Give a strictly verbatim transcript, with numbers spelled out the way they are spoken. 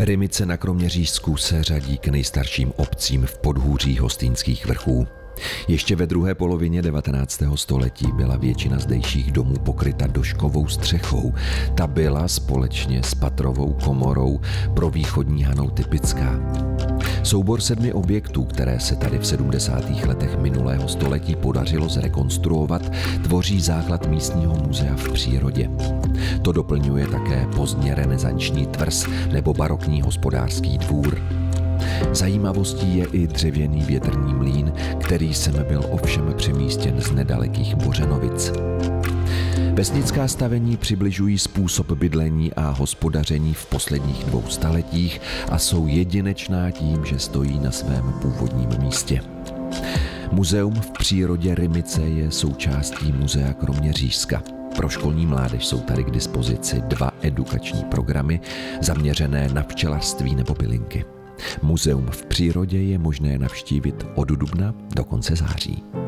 Rymice na Kroměřížsku se řadí k nejstarším obcím v podhůří Hostýnských vrchů. Ještě ve druhé polovině devatenáctého století byla většina zdejších domů pokryta doškovou střechou. Ta byla společně s patrovou komorou pro východní Hanou typická. Soubor sedmi objektů, které se tady v sedmdesátých letech minulého století podařilo zrekonstruovat, tvoří základ místního muzea v přírodě. To doplňuje také pozdně renesanční tvrz nebo barokní hospodářský dvůr. Zajímavostí je i dřevěný větrný mlýn, který sem byl ovšem přemístěn z nedalekých Bořenovic. Vesnická stavení přibližují způsob bydlení a hospodaření v posledních dvou staletích a jsou jedinečná tím, že stojí na svém původním místě. Muzeum v přírodě Rymice je součástí Muzea Kroměřížska. Pro školní mládež jsou tady k dispozici dva edukační programy zaměřené na včelařství nebo bylinky. Muzeum v přírodě je možné navštívit od dubna do konce září.